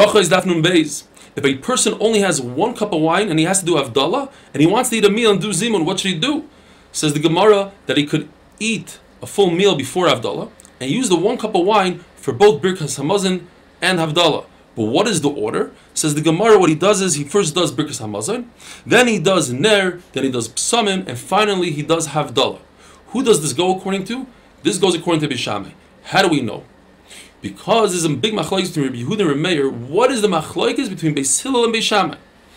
Bracha is daf nun beis. If a person only has one cup of wine and he has to do Havdalah, and he wants to eat a meal and do Zimun, what should he do? Says the Gemara that he could eat a full meal before Havdalah and use the one cup of wine for both Birkas Hamazon and Havdalah. But what is the order? Says the Gemara, what he does is he first does Birkas Hamazon, then he does Ner, then he does Psamim, and finally he does Havdalah. Who does this go according to? This goes according to Beis Shammai. How do we know? Because there's a big machlokes between Rabbi Yehuda and Rabbi Meir. What is the machlokes between Beis Hillel and Beis Shammai?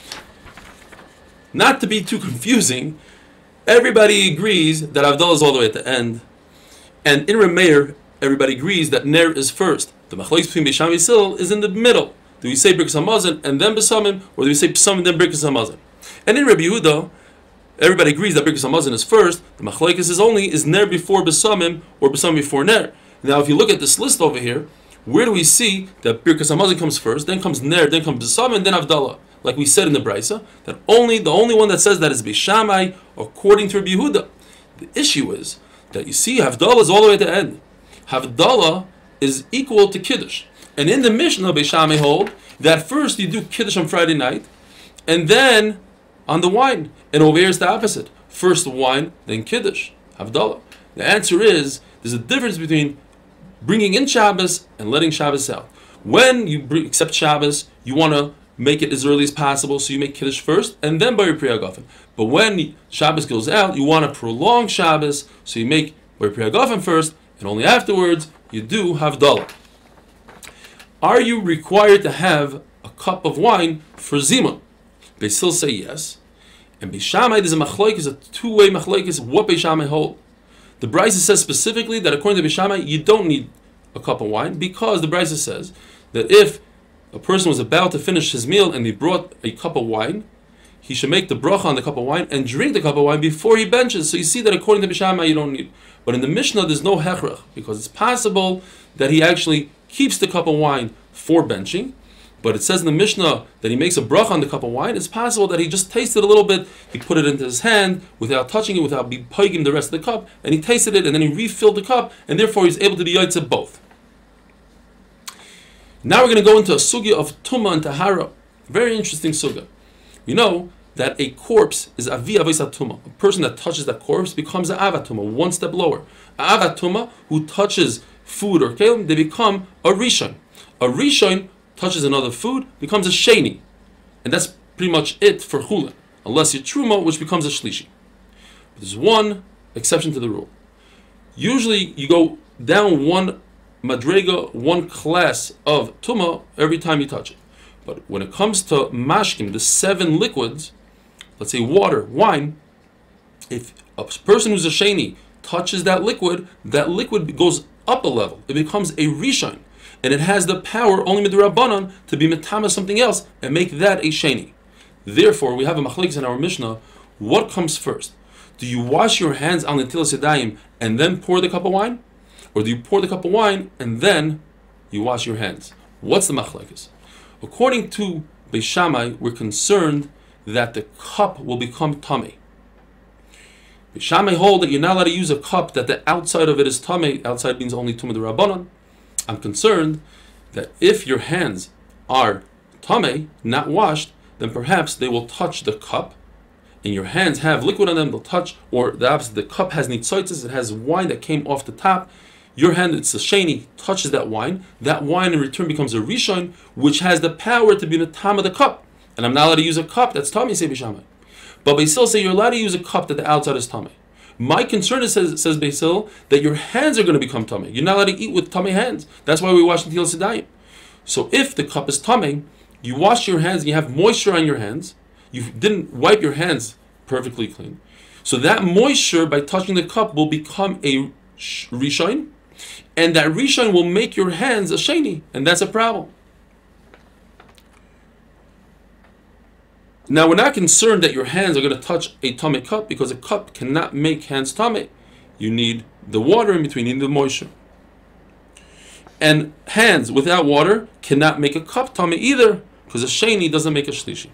Not to be too confusing, everybody agrees that Havdalah is all the way at the end. And in Rabbi Meir, everybody agrees that Ner is first. The machlokes between Beis Shammai and Beis Hillel is in the middle. Do we say Birkas Hamazon and then B'samim, or do we say B'samim and then Birkas Hamazon? And in Rabbi Yehuda, everybody agrees that Birkas Hamazon is first. The machlokes is Ner before B'samim or B'samim before Ner. Now, if you look at this list over here, where do we see that Birkas Hamazon comes first, then comes Ner, then comes B'samim, and then Havdalah? Like we said in the Brisa, that the only one that says that is Beis Shammai, according to Rabbi Yehuda. The issue is that you see Havdalah is all the way at the end. Havdalah is equal to Kiddush. And in the Mishnah, Beis Shammai hold that first you do Kiddush on Friday night, and then on the wine. And over here is the opposite. First the wine, then Kiddush, Havdalah. The answer is, there's a difference between bringing in Shabbos and letting Shabbos out. When you accept Shabbos, you want to make it as early as possible, so you make Kiddush first, and then Bar Pri Hagafen. But when Shabbos goes out, you want to prolong Shabbos, so you make Bar Pri Hagafen first, and only afterwards you do Havdalah. Are you required to have a cup of wine for Zimun? Beis Hillel say yes. And Beis Shammai, there's a machlokes, a two-way machlokes, what Beis Shammai hold. The Brisa says specifically that according to Beis Shammai, you don't need a cup of wine, because the Brisa says that if a person was about to finish his meal and he brought a cup of wine, he should make the bracha on the cup of wine and drink the cup of wine before he benches. So you see that according to Beis Shammai, you don't need. But in the Mishnah, there's no hechrach, because it's possible that he actually keeps the cup of wine for benching. But it says in the Mishnah that he makes a bracha on the cup of wine. It's possible that he just tasted a little bit, he put it into his hand without touching it, without pegging the rest of the cup, and he tasted it, and then he refilled the cup, and therefore he's able to do yaitze both. Now we're going to go into a sugya of Tumah and Tahara. Very interesting sugya. You know that a corpse is avi avos Tumah. A person that touches that corpse becomes an avat Tumah, one step lower. An avat Tumah who touches food or kelim, they become a rishon. A rishon touches another food, becomes a sheni. And that's pretty much it for chulin. Unless you're truma, which becomes a shlishi. But there's one exception to the rule. Usually you go down one madrega, one class of tumah every time you touch it. But when it comes to mashkim, the 7 liquids, let's say water, wine, if a person who's a sheni touches that liquid goes up a level. It becomes a rishon. And it has the power only midrabanan to be metama something else and make that a sheni. Therefore, we have a machlokes in our Mishnah. What comes first? Do you wash your hands on the netilas yadayim and then pour the cup of wine, or do you pour the cup of wine and then you wash your hands? What's the machlokes? According to Beis Shammai, we're concerned that the cup will become tummy. Beis Shammai hold that you're not allowed to use a cup that the outside of it is tummy. Outside means only tumah d'Rabbanan. I'm concerned that if your hands are tameh, not washed, then perhaps they will touch the cup, and your hands have liquid on them, they'll touch, or the opposite, the cup has nitzoitzes, it has wine that came off the top, your hand, it's a sheni, touches that wine in return becomes a rishon, which has the power to be the tam of the cup. And I'm not allowed to use a cup that's tameh, say Beis Shammai. But Beis Hillel say you're allowed to use a cup that the outside is tameh. My concern is, says Beis Hillel, that your hands are going to become tummy. You're not allowed to eat with tummy hands. That's why we wash the netilas yadayim. So if the cup is tummy, you wash your hands and you have moisture on your hands. You didn't wipe your hands perfectly clean. So that moisture, by touching the cup, will become a rishon, and that rishon will make your hands a sheni, and that's a problem. Now, we're not concerned that your hands are going to touch a tummy cup, because a cup cannot make hands tummy. You need the water in between, you need the moisture. And hands without water cannot make a cup tummy either, because a sheni doesn't make a shlishi.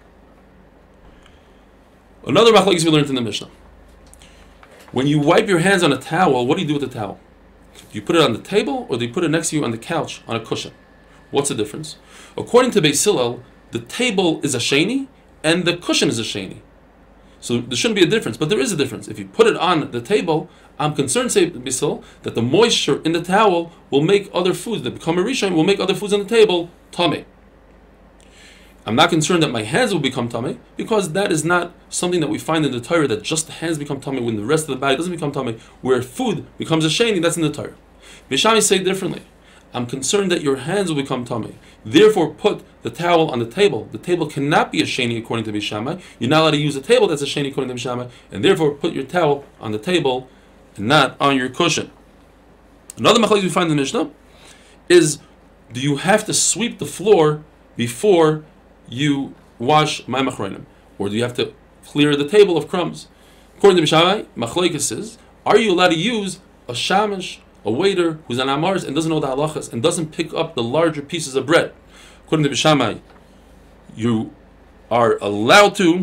Another machlokes we learned in the Mishnah. When you wipe your hands on a towel, what do you do with the towel? Do you put it on the table, or do you put it next to you on the couch, on a cushion? What's the difference? According to Beis Hillel, the table is a sheni and the cushion is a sheni. So there shouldn't be a difference, but there is a difference. If you put it on the table, I'm concerned, say Beis Hillel, that the moisture in the towel will make other foods that become a rishon, will make other foods on the table tameh. I'm not concerned that my hands will become tameh, because that is not something that we find in the Torah, that just the hands become tameh when the rest of the body doesn't become tameh. Where food becomes a sheni, that's in the Torah. Beis Shammai say differently. I'm concerned that your hands will become tameh. Therefore, put the towel on the table. The table cannot be a sheni according to Beis Shammai. You're not allowed to use a table that's a sheni according to Beis Shammai, and therefore put your towel on the table and not on your cushion. Another machlokes we find in the Mishnah is: do you have to sweep the floor before you wash my machronim, or do you have to clear the table of crumbs? According to Beis Shammai, machlokes is: are you allowed to use a shamash, a waiter who's an amars and doesn't know the halachas and doesn't pick up the larger pieces of bread? According to Beis Shammai, you are allowed to,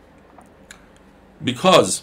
because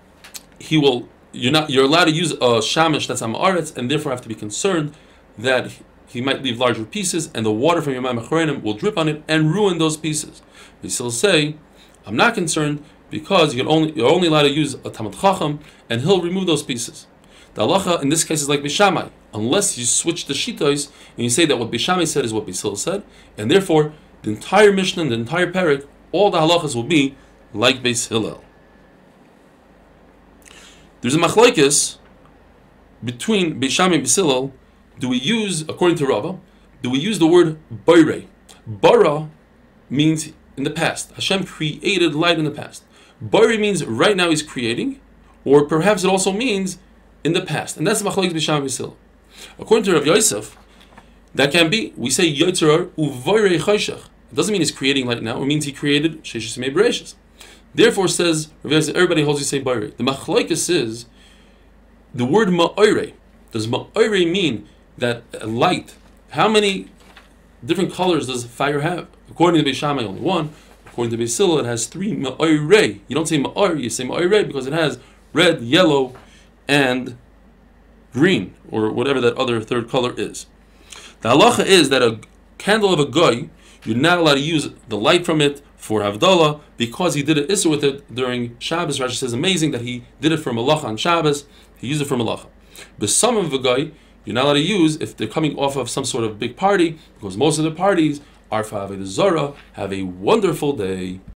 you're allowed to use a shamash that's amaretz, and therefore have to be concerned that he might leave larger pieces and the water from your ma'amachrenim will drip on it and ruin those pieces. They still say, I'm not concerned, because you're only allowed to use a Talmid Chacham and he'll remove those pieces. The halacha in this case is like Beis Shammai, unless you switch the shitos and you say that what Beis Shammai said is what Beis Hillel said, and therefore the entire Mishnah and the entire parak, all the halachas will be like Beis Hillel. There's a machlokes between Beis Shammai and Beis Hillel. Do we use, according to Rava, do we use the word boirei? Bara means in the past. Hashem created light in the past. Boirei means right now he's creating, or perhaps it also means in the past. And that's the machlokes Beis Shammai and Beis Hillel. According to Rav Yosef, that can be, we say Yotzer uvoirei choshech. It doesn't mean he's creating light now, it means he created Sheshis Mei Bereishis. Therefore, says Rav Yosef, everybody holds you say boirei. The machlokes is the word ma'orei. Does ma'orei mean that light, how many different colors does fire have? According to Beis Shammai, only one. According to Beis Hillel, it has three ma'orei. You don't say ma'or, you say ma'orei because it has red, yellow, and green, or whatever that other third color is. The halacha is that a candle of a goy, you're not allowed to use the light from it for Havdalah, because he did an Isser with it during Shabbos. Rashi says amazing that he did it for Malacha on Shabbos. He used it for Malacha. But some of a goy, you're not allowed to use if they're coming off of some sort of big party, because most of the parties are for Avodah Zarah. Have a wonderful day.